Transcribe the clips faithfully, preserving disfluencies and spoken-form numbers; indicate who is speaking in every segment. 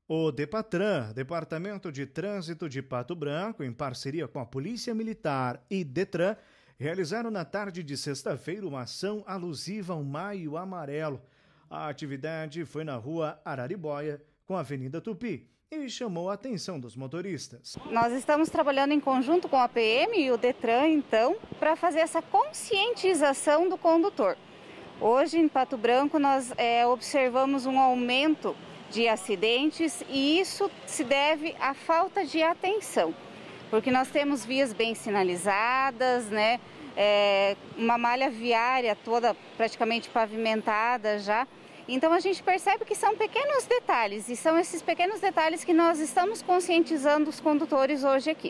Speaker 1: O DEPATRAN, Departamento de Trânsito de Pato Branco, em parceria com a Polícia Militar e DETRAN, realizaram na tarde de sexta-feira uma ação alusiva ao Maio Amarelo. A atividade foi na rua Araribóia, com a Avenida Tupi, e chamou a atenção dos motoristas.
Speaker 2: Nós estamos trabalhando em conjunto com a P M e o DETRAN, então, para fazer essa conscientização do condutor. Hoje, em Pato Branco, nós é, observamos um aumento de acidentes e isso se deve à falta de atenção, porque nós temos vias bem sinalizadas, né? É, uma malha viária toda praticamente pavimentada já. Então a gente percebe que são pequenos detalhes e são esses pequenos detalhes que nós estamos conscientizando os condutores hoje aqui.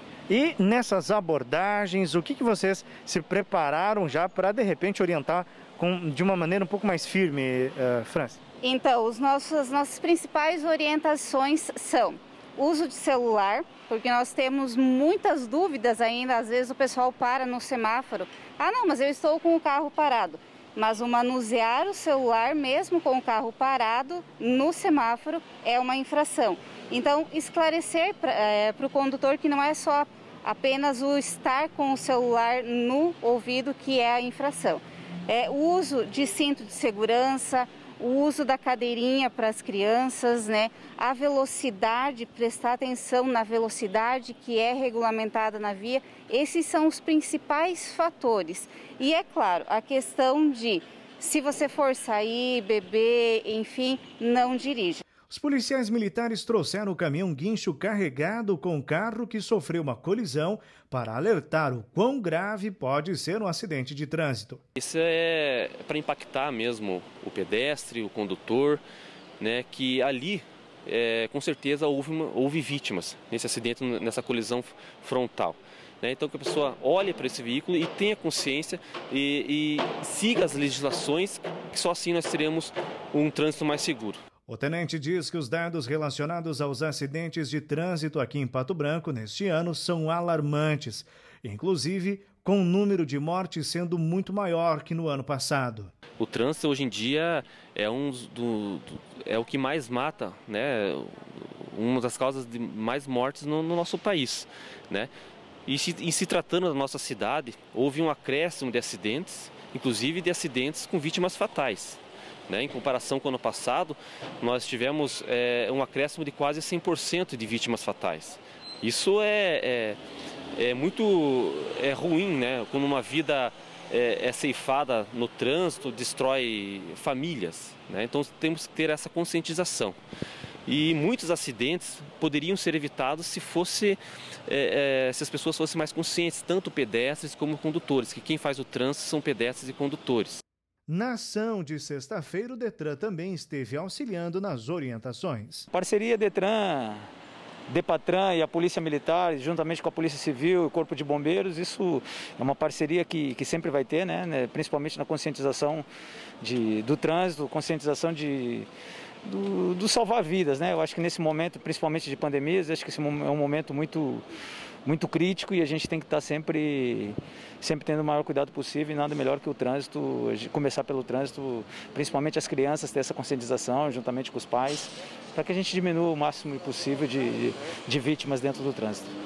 Speaker 3: E nessas abordagens, o que, que vocês se prepararam já para de repente orientar com, de uma maneira um pouco mais firme, uh, França?
Speaker 2: Então, os nossos, as nossas principais orientações são uso de celular, porque nós temos muitas dúvidas ainda, às vezes o pessoal para no semáforo. Ah, não, mas eu estou com o carro parado. Mas o manusear o celular, mesmo com o carro parado, no semáforo, é uma infração. Então, esclarecer para é, o condutor que não é só apenas o estar com o celular no ouvido que é a infração. É, o uso de cinto de segurança, o uso da cadeirinha para as crianças, né? A velocidade, prestar atenção na velocidade que é regulamentada na via, esses são os principais fatores. E é claro, a questão de se você for sair, beber, enfim, não dirija.
Speaker 1: Os policiais militares trouxeram o caminhão guincho carregado com o carro que sofreu uma colisão para alertar o quão grave pode ser um acidente de trânsito.
Speaker 4: Isso é para impactar mesmo o pedestre, o condutor, né, que ali é, com certeza houve, uma, houve vítimas nesse acidente, nessa colisão frontal. Né? Então que a pessoa olhe para esse veículo e tenha consciência e, e siga as legislações, que só assim nós teremos um trânsito mais seguro.
Speaker 1: O tenente diz que os dados relacionados aos acidentes de trânsito aqui em Pato Branco neste ano são alarmantes, inclusive com o número de mortes sendo muito maior que no ano passado.
Speaker 4: O trânsito hoje em dia é, um do, do, é o que mais mata, né? Uma das causas de mais mortes no, no nosso país. Né? E se, em se tratando da nossa cidade, houve um acréscimo de acidentes, inclusive de acidentes com vítimas fatais. Né? Em comparação com o ano passado, nós tivemos é, um acréscimo de quase cem por cento de vítimas fatais. Isso é, é, é muito é ruim, né? Quando uma vida é, é ceifada no trânsito, destrói famílias. Né? Então temos que ter essa conscientização. E muitos acidentes poderiam ser evitados se, fosse, é, é, se as pessoas fossem mais conscientes, tanto pedestres como condutores, que quem faz o trânsito são pedestres e condutores.
Speaker 1: Na ação de sexta-feira, o DETRAN também esteve auxiliando nas orientações.
Speaker 5: Parceria DETRAN, DEPATRAN e a Polícia Militar, juntamente com a Polícia Civil e o Corpo de Bombeiros, isso é uma parceria que, que sempre vai ter, né? Principalmente na conscientização de, do trânsito, conscientização de, do, do salvar vidas, né? Eu acho que nesse momento, principalmente de pandemias, acho que esse é um momento muito... muito crítico e a gente tem que estar sempre, sempre tendo o maior cuidado possível e nada melhor que o trânsito, começar pelo trânsito, principalmente as crianças ter essa conscientização juntamente com os pais, para que a gente diminua o máximo possível de, de, de vítimas dentro do trânsito.